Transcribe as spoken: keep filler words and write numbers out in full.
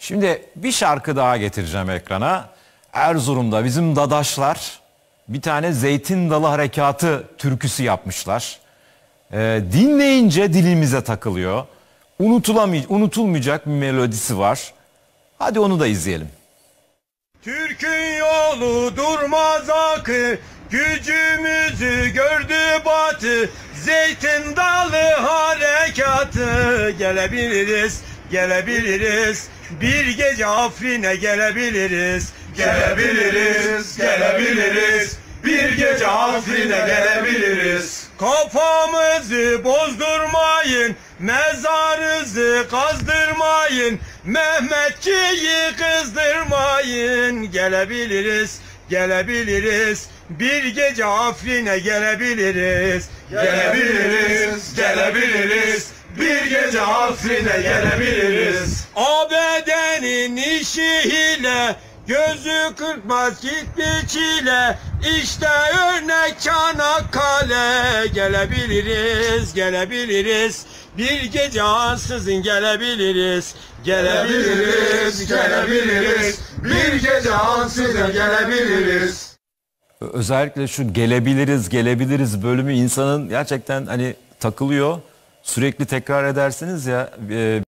Şimdi bir şarkı daha getireceğim ekrana. Erzurum'da bizim dadaşlar bir tane Zeytin Dalı Harekatı türküsü yapmışlar. Ee, dinleyince dilimize takılıyor. Unutulamay unutulmayacak bir melodisi var. Hadi onu da izleyelim. Türk'ün yolu durmaz akı, gücümüzü gördü batı. Zeytin Dalı Harekatı, gelebiliriz, gelebiliriz. Bir gece Afrin'e gelebiliriz, gelebiliriz, gelebiliriz. Bir gece Afrin'e gelebiliriz. Kafamızı bozdurmayın, mezarınızı kazdırmayın, Mehmetçiyi kızdırmayın. Gelebiliriz, gelebiliriz. Bir gece Afrin'e gelebiliriz, gelebiliriz, gelebiliriz. Bir gece Afrin'e gelebiliriz. A B D'nin işiyle gözü kırpmaz gitti çile. İşte örnek Çanakkale. Gelebiliriz, gelebiliriz. Bir gece ansızın gelebiliriz. Gelebiliriz, gelebiliriz. Bir gece ansızın gelebiliriz. Özellikle şu gelebiliriz, gelebiliriz bölümü insanın gerçekten hani takılıyor. Sürekli tekrar edersiniz ya. E